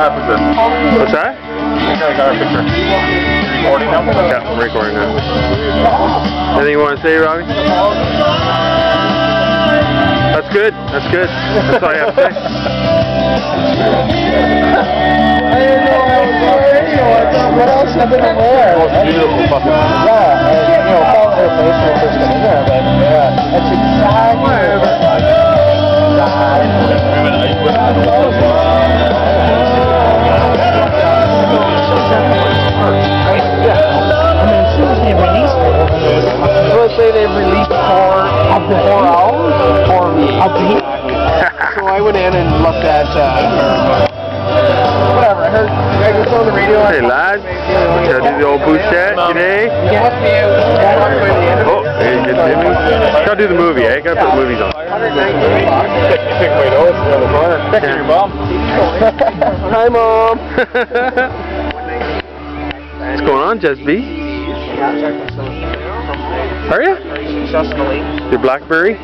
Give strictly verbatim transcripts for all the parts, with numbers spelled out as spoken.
got a picture. What's that? I got a picture. Recording now? Yeah, I'm recording now. Anything you want to say, Robbie? That's good. That's good. That's all you have to say. I didn't know I was on radio. I thought, what else have been aware? It's beautiful fucking. Yeah, and, you know, following their face when first got in there, but yeah, that's exactly say they've released four, four albums for a week. So I went in and looked at, uh, whatever, I heard, I was on the radio. Hey lads, gotta do the old boot chat today. Oh, hey, good Jimmy. Gotta do the movie, eh? Gotta put movies on. Take my nose on the corner. Picture your mom. Hi, Mom. What's going on, Jess B? Are you? Your Blackberry?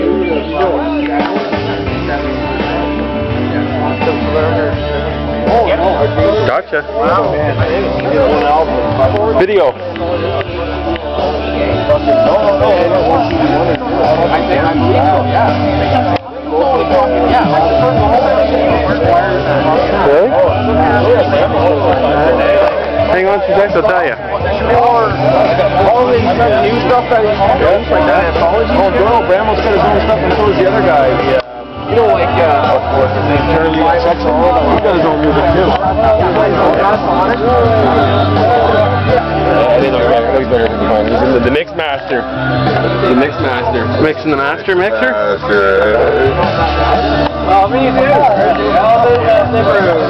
Gotcha. Video. Really? Hang on two seconds, I'll tell you. All the new stuff that he's doing, like that anthology. Oh, Donald Bramwell's got his own stuff, and so does the other guy. Yeah. You know, like, uh, what's his name? Charlie X X L. He's got his own music too. I didn't know he's better than mine. He's in the, the Mix Master. The Mix Master. Mixing the master mixer? Master. Oh, me too.